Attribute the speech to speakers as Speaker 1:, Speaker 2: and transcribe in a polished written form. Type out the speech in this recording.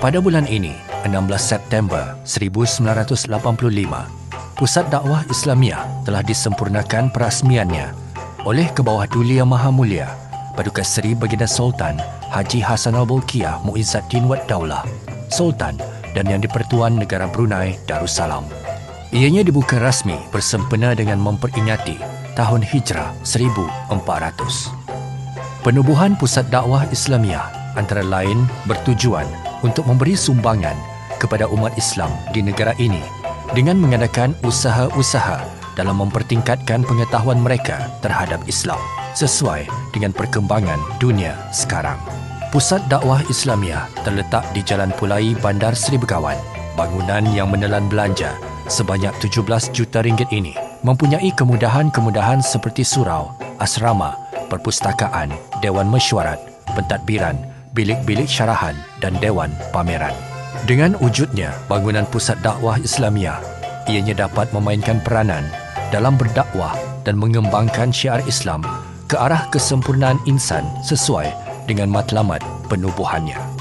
Speaker 1: Pada bulan ini, 16 September 1985, Pusat Dakwah Islamiah telah disempurnakan perasmiannya oleh Kebawah Duli Yang Maha Mulia Paduka Seri Baginda Sultan Haji Hassanal Bolkiah Muizzaddin Wad Daulah, Sultan dan Yang di-Pertuan Negara Brunei Darussalam. Ianya dibuka rasmi bersempena dengan memperingati tahun Hijrah 1400. Penubuhan Pusat Dakwah Islamiah antara lain bertujuan untuk memberi sumbangan kepada umat Islam di negara ini dengan mengadakan usaha-usaha dalam mempertingkatkan pengetahuan mereka terhadap Islam sesuai dengan perkembangan dunia sekarang. Pusat Dakwah Islamiah terletak di Jalan Pulai, Bandar Seri Begawan. Bangunan yang menelan belanja sebanyak 17 juta ringgit ini mempunyai kemudahan-kemudahan seperti surau, asrama, perpustakaan, dewan mesyuarat, pentadbiran, bilik-bilik syarahan dan dewan pameran. Dengan wujudnya bangunan Pusat Dakwah Islamiah, ianya dapat memainkan peranan dalam berdakwah dan mengembangkan syiar Islam ke arah kesempurnaan insan sesuai dengan matlamat penubuhannya.